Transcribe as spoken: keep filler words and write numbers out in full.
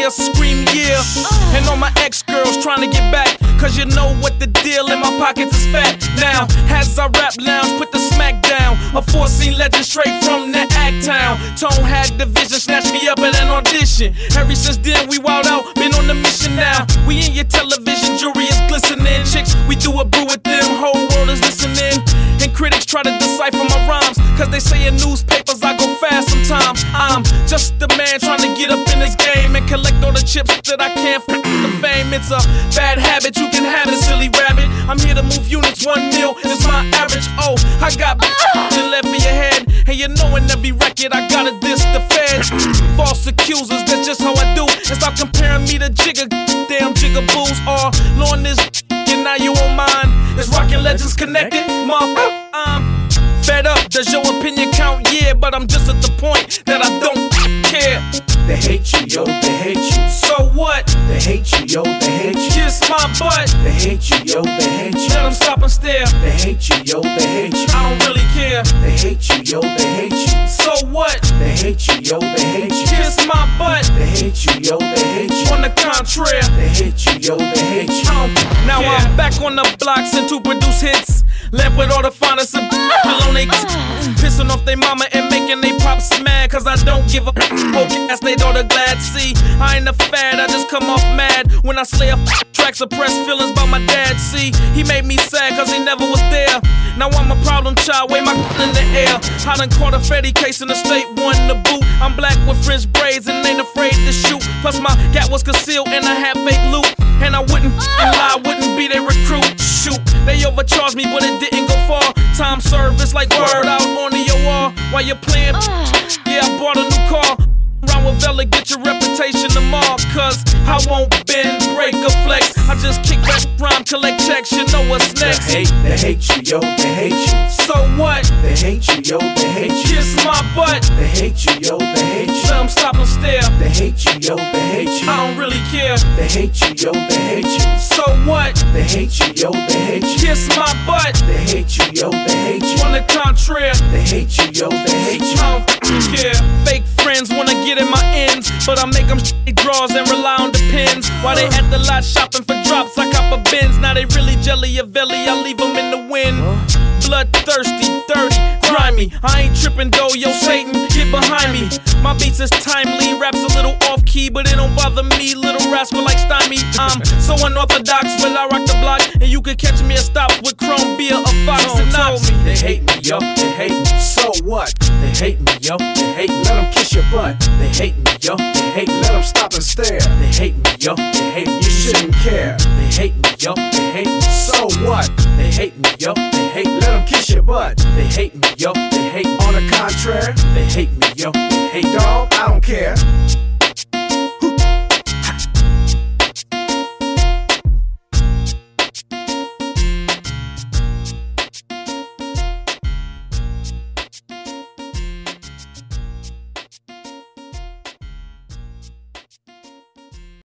yeah, scream yeah. And all my ex-girls trying to get back, cause you know what the deal, in my pockets is fat. Now, as I rap lounge, put the smack down. A four-scene legend straight from the Act Town. Tone had the vision, snatched me up at an audition. Ever since then, we wild out, been on the mission now. We in your television, jury is glistening. Chicks, we do a brew with them, whole world is listening. And critics try to decipher my rhymes, cause they say in newspapers I go fast sometimes. I'm just a man trying to get up in this game and collect all the chips that I can for the fame. It's a bad habit, you can have it, silly rabbit. I'm here to move units, one mil is my average. Oh, I got to left for your head. And you know in every record I gotta diss the feds. False accusers, that's just how I do. And stop comparing me to Jigga, damn Jigaboos. Or Lorne is and now you on mine. It's Rockin' Legends Connected, motherfucker. I'm fed up, does your opinion count? Yeah, but I'm just at the point that I don't care. They hate you, yo, they hate you. So what? They hate you, yo, they hate you. Kiss my butt. They hate you, yo, they hate you. Let them stop and stare. They hate you, yo, they hate you. I don't really care. They hate you, yo, they hate you. So what? They hate you, yo, they hate you. Kiss my butt. They hate you, yo, they hate you. On the contrary, they hate you, yo, they hate you. I don't now care. I'm back on the block, sent to produce hits. Left with all the finest of on they pissing off they mama and making they pops mad, cause I don't give a poking ass they daughter glad. See, I ain't a fad, I just come off mad when I slay a track, suppress feelings about my dad. See, he made me sad cause he never was there. Now I'm a problem child, weigh my in the air. I done caught a Fetty case in the state, one in the boot. I'm black with French braids and ain't afraid to shoot. Plus my gat was concealed and I had fake loot. And I wouldn't f***ing lie, wouldn't be their recruit. Shoot, they overcharged me but it didn't go far. Time service like word out on the O R. While you're playing, yeah, I bought a new car. Round with Vella, get your reputation tomorrow. Cause I won't bend, break or flex. I just kick back, rhyme, collect checks, you know what's next. They hate, they hate you, yo, they hate you. So what? They hate you, yo, they hate you. Kiss my butt. They hate you, yo, they hate you. Let them stop and stare. They hate you, yo, they hate you. I don't really care. They hate you, yo, they hate you. So what? They hate you, yo, they hate you. Kiss my butt. They hate you, yo, they hate you. On the contrary, they hate you, yo, they hate you. I don't care. Fake friends wanna get in my ends, but I make them shitty draws and rely on the pins. While they at the lot shopping for drops, I cop a Benz. Now they really jelly a belly, I leave them in the wind. Bloodthirsty, dirty, grimy. I ain't tripping though, yo Satan, get behind me. My beats is timely, raps a little off key, but it don't bother me. Little rascal like Stymie. I'm so unorthodox, but I rock the block, and you can catch me a stop with Chrome beer or Fox and Knox. They hate me, yo, they hate me. So what? They hate me, yo, they hate me. Let them kiss your butt. They hate me, yo, they hate me. Let them stop and stare. They hate me, yo, they hate me. You shouldn't care. They hate me, yo, they hate me. So what? They hate me, yo, they hate me. Let them kiss your butt. They hate me, yo, they hate me. On the contrary, they hate me, yo, they hate. Dog, I don't care.